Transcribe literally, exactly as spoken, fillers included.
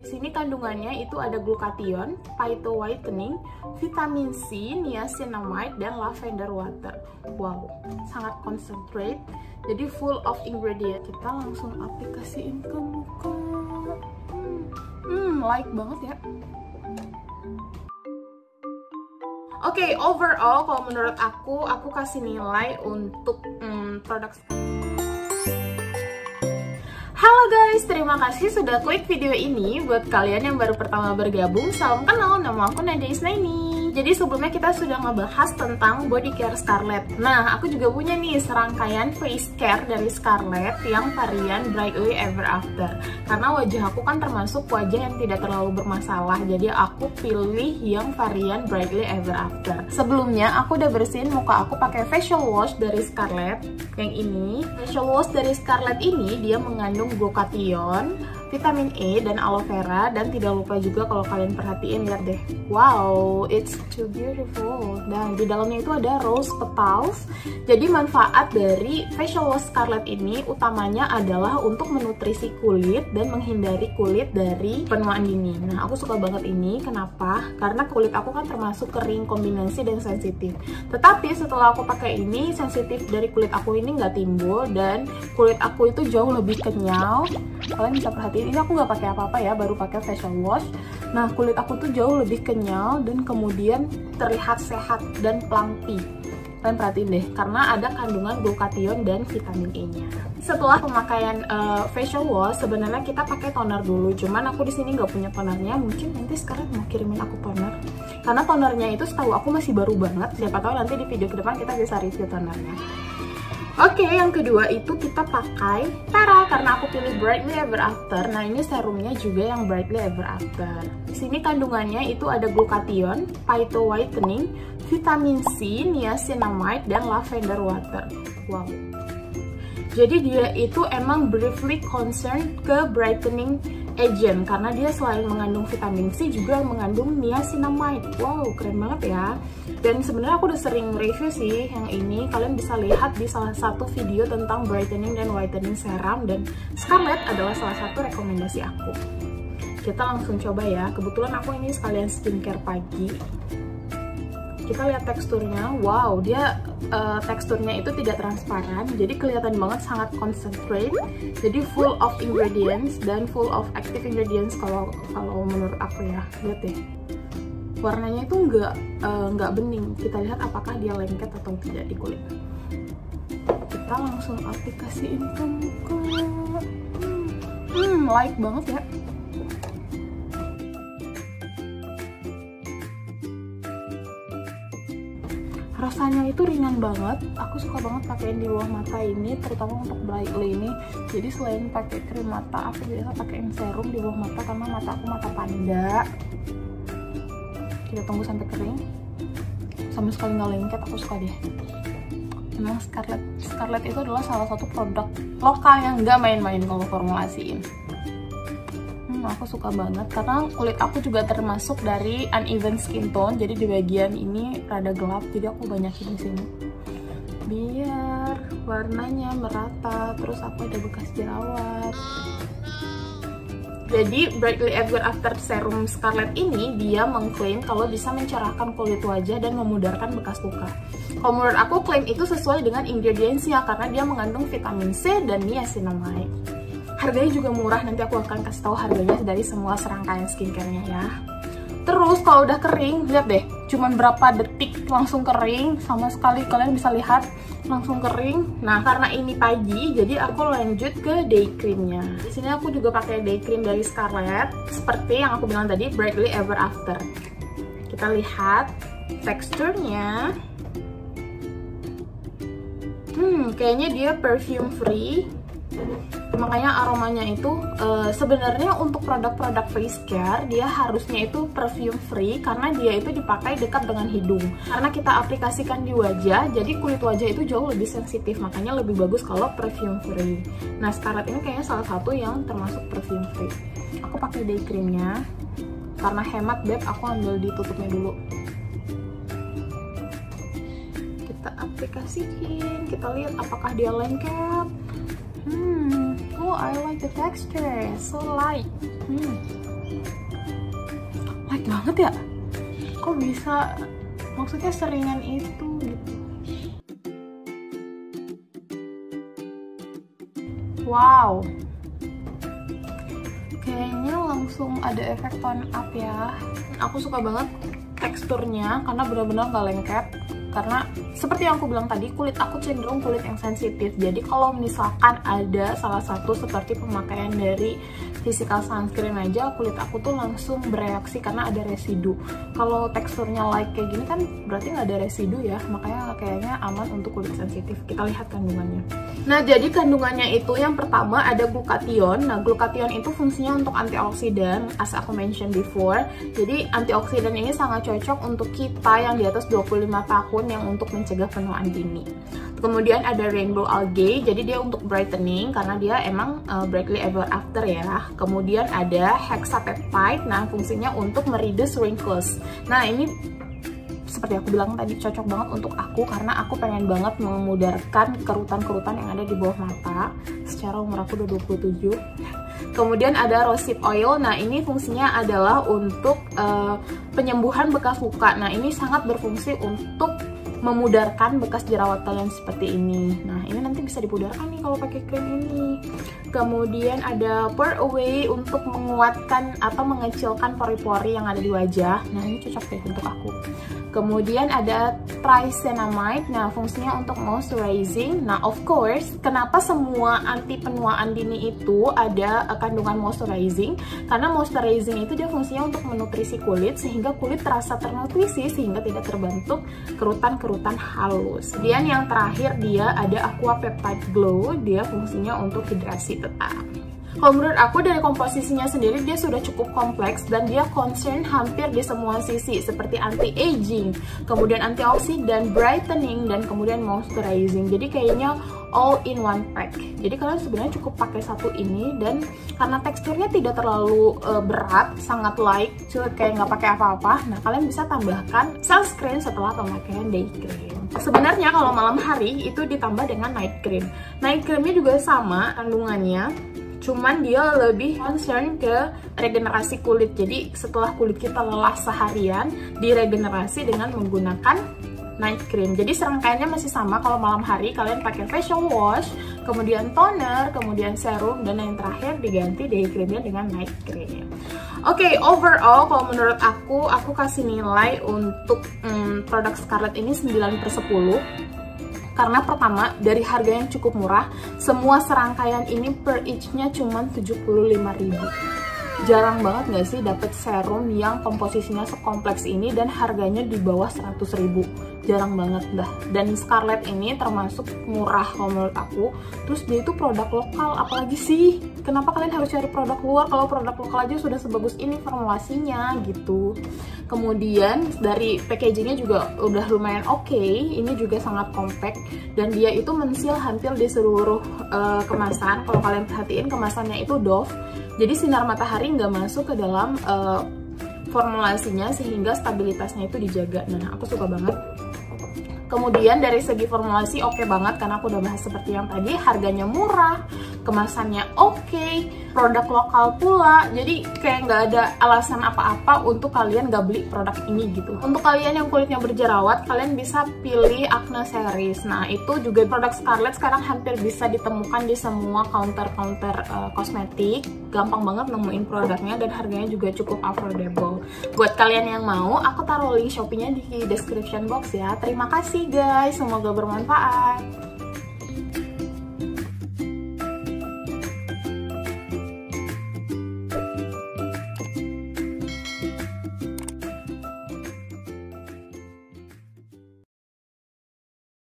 Di sini kandungannya itu ada glutathione, phyto whitening, vitamin C, niacinamide, dan lavender water. Wow, sangat concentrate. Jadi full of ingredient. Kita langsung aplikasiin ke muka. Hmm, hmm like banget ya. Oke, okay, overall kalau menurut aku, aku kasih nilai untuk hmm, produk. Halo guys, terima kasih sudah klik video ini. Buat kalian yang baru pertama bergabung, salam kenal, nama aku Nadia Isnaini. Jadi sebelumnya kita sudah ngebahas tentang body care Scarlett. Nah, aku juga punya nih serangkaian face care dari Scarlett yang varian Brightly Ever After. Karena wajah aku kan termasuk wajah yang tidak terlalu bermasalah, jadi aku pilih yang varian Brightly Ever After. Sebelumnya aku udah bersihin muka aku pakai facial wash dari Scarlett. Yang ini, facial wash dari Scarlett ini dia mengandung glutathione, vitamin E, dan aloe vera. Dan tidak lupa juga kalau kalian perhatiin, lihat deh, wow, it's too beautiful. Dan di dalamnya itu ada rose petals. Jadi manfaat dari facial wash Scarlett ini utamanya adalah untuk menutrisi kulit dan menghindari kulit dari penuaan dini. Nah, aku suka banget ini. Kenapa? Karena kulit aku kan termasuk kering kombinasi dan sensitif. Tetapi setelah aku pakai ini, sensitif dari kulit aku ini nggak timbul dan kulit aku itu jauh lebih kenyal. Kalian bisa perhatiin, ini aku nggak pakai apa-apa ya, baru pakai facial wash. Nah, kulit aku tuh jauh lebih kenyal dan kemudian terlihat sehat dan plumpy. Kalian perhatiin deh, karena ada kandungan glutathione dan vitamin E-nya. Setelah pemakaian uh, facial wash, sebenarnya kita pakai toner dulu. Cuman aku di sini nggak punya tonernya. Mungkin nanti sekarang mau kirimin aku toner. Karena tonernya itu setahu aku masih baru banget. Siapa tahu nanti di video ke depan kita bisa review tonernya. Oke, yang kedua itu kita pakai Tara, karena aku pilih Brightly Ever After. Nah, ini serumnya juga yang Brightly Ever After. Di sini kandungannya itu ada glutathione, phyto whitening, vitamin C, niacinamide, dan lavender water. Wow. Jadi dia itu emang briefly concerned ke brightening agent, karena dia selain mengandung vitamin C juga mengandung niacinamide. Wow, keren banget ya. Dan sebenarnya aku udah sering review sih yang ini. Kalian bisa lihat di salah satu video tentang brightening dan whitening serum, dan Scarlett adalah salah satu rekomendasi aku. Kita langsung coba ya. Kebetulan aku ini sekalian skincare pagi. Kita lihat teksturnya. Wow, dia uh, teksturnya itu tidak transparan, jadi kelihatan banget sangat concentrate. Jadi full of ingredients dan full of active ingredients kalau kalau menurut aku ya. Lihat deh, warnanya itu nggak uh, nggak bening. Kita lihat apakah dia lengket atau tidak di kulit. Kita langsung aplikasiin ke muka. Hmm, hmm like banget ya. Rasanya itu ringan banget. Aku suka banget pakein di bawah mata ini, terutama untuk Brightly ini. Jadi selain pakai krim mata, aku biasa pakein serum di bawah mata karena mata aku mata panda. Kita tunggu sampai kering. Sama sekali nggak lengket, aku suka deh. Memang Scarlett Scarlett itu adalah salah satu produk lokal yang nggak main-main kalau formulasiin. Aku suka banget karena kulit aku juga termasuk dari uneven skin tone, jadi di bagian ini rada gelap, jadi aku banyakin di sini biar warnanya merata. Terus aku ada bekas jerawat. Jadi Brightly Ever After Serum Scarlett ini dia mengklaim kalau bisa mencerahkan kulit wajah dan memudarkan bekas luka. Kalau menurut aku klaim itu sesuai dengan ingredientsnya karena dia mengandung vitamin C dan niacinamide. Harganya juga murah, nanti aku akan kasih tahu harganya dari semua serangkaian skincare-nya ya. Terus kalau udah kering, lihat deh, cuman berapa detik langsung kering, sama sekali kalian bisa lihat langsung kering. Nah, karena ini pagi, jadi aku lanjut ke day cream-nya. Di sini aku juga pakai day cream dari Scarlett, seperti yang aku bilang tadi, Brightly Ever After. Kita lihat teksturnya. Hmm, kayaknya dia perfume free. Makanya aromanya itu uh, sebenarnya untuk produk-produk face care dia harusnya itu perfume free karena dia itu dipakai dekat dengan hidung. Karena kita aplikasikan di wajah, jadi kulit wajah itu jauh lebih sensitif, makanya lebih bagus kalau perfume free. Nah, Scarlett ini kayaknya salah satu yang termasuk perfume free. Aku pakai day creamnya karena hemat beb, aku ambil ditutupnya dulu. Kita aplikasiin, kita lihat apakah dia lengket. Hmm, oh I like the texture, so light. Hmm. banget ya. Kok bisa, maksudnya seringan itu gitu. Wow, kayaknya langsung ada efek tone up ya. Aku suka banget teksturnya karena benar-benar gak lengket. Karena seperti yang aku bilang tadi, kulit aku cenderung kulit yang sensitif. Jadi kalau misalkan ada salah satu seperti pemakaian dari physical sunscreen aja, kulit aku tuh langsung bereaksi karena ada residu. Kalau teksturnya light kayak gini kan berarti nggak ada residu ya, makanya kayaknya aman untuk kulit sensitif. Kita lihat kandungannya. Nah, jadi kandungannya itu yang pertama ada glutathione. Nah, glutathione itu fungsinya untuk antioksidan, as aku mention before. Jadi antioksidan ini sangat cocok untuk kita yang di atas dua puluh lima tahun yang untuk mencegah penuaan dini. Kemudian ada rainbow algae, jadi dia untuk brightening karena dia emang uh, brightly ever after ya. Kemudian ada hexapeptide, nah fungsinya untuk mereduce wrinkles. Nah ini seperti aku bilang tadi cocok banget untuk aku karena aku pengen banget memudarkan kerutan-kerutan yang ada di bawah mata. Secara umur aku udah dua puluh tujuh. Kemudian ada rosehip oil, nah ini fungsinya adalah untuk uh, penyembuhan bekas luka. Nah ini sangat berfungsi untuk memudarkan bekas jerawat kalian seperti ini. Nah ini nanti bisa dipudarkan nih kalau pakai krim ini. Kemudian ada Pore Away untuk menguatkan atau mengecilkan pori-pori yang ada di wajah. Nah ini cocok deh untuk aku. Kemudian ada tricenamide, nah fungsinya untuk moisturizing. Nah of course, kenapa semua anti penuaan dini itu ada kandungan moisturizing? Karena moisturizing itu dia fungsinya untuk menutrisi kulit sehingga kulit terasa ternutrisi sehingga tidak terbentuk kerutan-kerutan halus. Kemudian yang terakhir dia ada Aqua Peptide Glow, dia fungsinya untuk hidrasi tetap. Kalau menurut aku dari komposisinya sendiri dia sudah cukup kompleks dan dia concern hampir di semua sisi seperti anti-aging, kemudian antioksidan, brightening, dan kemudian moisturizing. Jadi kayaknya all in one pack. Jadi kalian sebenarnya cukup pakai satu ini dan karena teksturnya tidak terlalu uh, berat, sangat light, so kayak nggak pakai apa-apa. Nah kalian bisa tambahkan sunscreen setelah pemakaian day cream. Sebenarnya kalau malam hari itu ditambah dengan night cream. Night creamnya juga sama kandungannya, cuman dia lebih concern ke regenerasi kulit. Jadi setelah kulit kita lelah seharian, diregenerasi dengan menggunakan night cream. Jadi serangkaiannya masih sama. Kalau malam hari kalian pakai facial wash, kemudian toner, kemudian serum, dan yang terakhir diganti day creamnya dengan night cream. Oke, okay, overall kalau menurut aku, aku kasih nilai untuk hmm, produk Scarlett ini sembilan per sepuluh. Karena pertama, dari harga yang cukup murah, semua serangkaian ini per each-nya cuma tujuh puluh lima ribu. Jarang banget gak sih dapet serum yang komposisinya sekompleks ini dan harganya di bawah seratus ribu. Jarang banget dah. Dan Scarlett ini termasuk murah kalau menurut aku. Terus dia itu produk lokal, apalagi sih? Kenapa kalian harus cari produk luar kalau produk lokal aja sudah sebagus ini formulasinya gitu. Kemudian dari packagingnya juga udah lumayan oke. Okay. Ini juga sangat compact dan dia itu mensil hampir di seluruh uh, kemasan. Kalau kalian perhatiin kemasannya itu doff. Jadi sinar matahari nggak masuk ke dalam uh, formulasinya sehingga stabilitasnya itu dijaga. Nah aku suka banget. Kemudian dari segi formulasi oke okay banget karena aku udah bahas seperti yang tadi, harganya murah, kemasannya oke, okay, produk lokal pula, jadi kayak nggak ada alasan apa-apa untuk kalian nggak beli produk ini gitu. Untuk kalian yang kulitnya berjerawat, kalian bisa pilih Acne Series. Nah itu juga produk Scarlett sekarang hampir bisa ditemukan di semua counter-counter uh, kosmetik, gampang banget nemuin produknya dan harganya juga cukup affordable. Buat kalian yang mau, aku taruh link Shopee-nya di description box ya. Terima kasih guys, semoga bermanfaat.